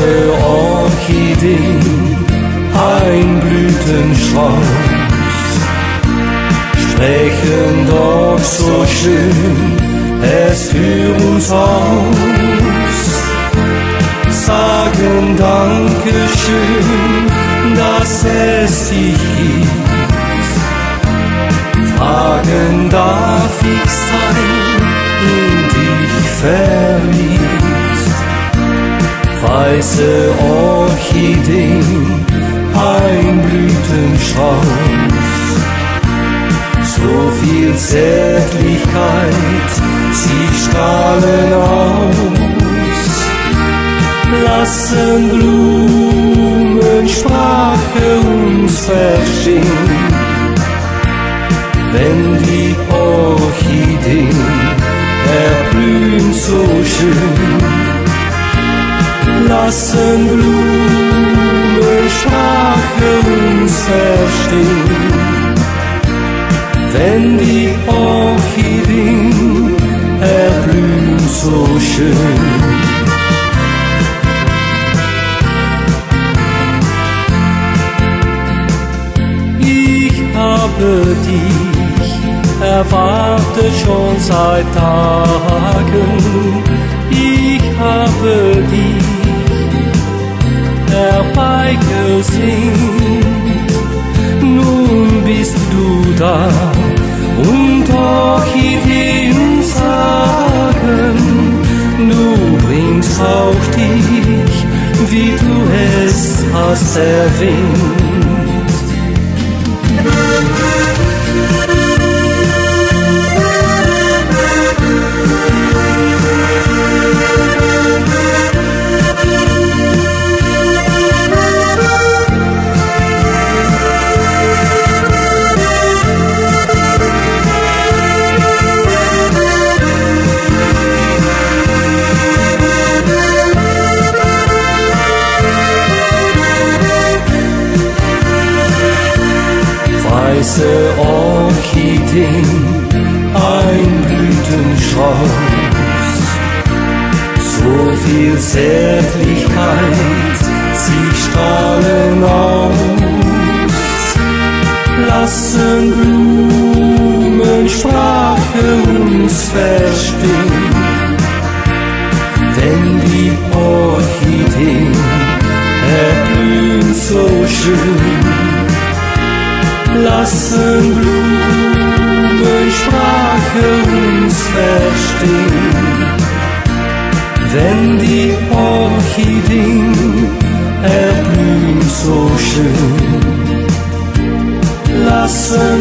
weiße Orchideen, ein Blütenstrauß, sprechen doch so schön es für uns aus, sagen Dankeschön, dass es dich gibt, fragen, darf ich sein, in dich verliebt, weiße Orchideen, ein Blütenstrauß, so viel Zärtlichkeit, sie strahlen aus, lassen Blumensprache uns verstehen, wenn die Orchideen erblühen so schön, lassen Blumensprache uns verstehen, wenn die Orchideen erblühen so schön. Ich habe dich erwartet schon seit Tagen, ich habe dich herbeigesehnt, nun bist du da und Orchideen sagen, du bringst auch dich, wie du es hast erwähnt. Weiße Orchideen, ein Blütenstrauß, so viel Zärtlichkeit, sie strahlen aus, lassen Blumensprache uns verstehen, wenn die Orchideen erblühen so schön, lassen Blumensprache uns verstehen, wenn die Orchideen erblühen so schön, lassen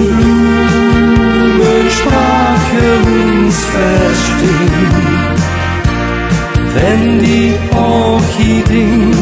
Blumensprache uns verstehen, wenn die Orchideen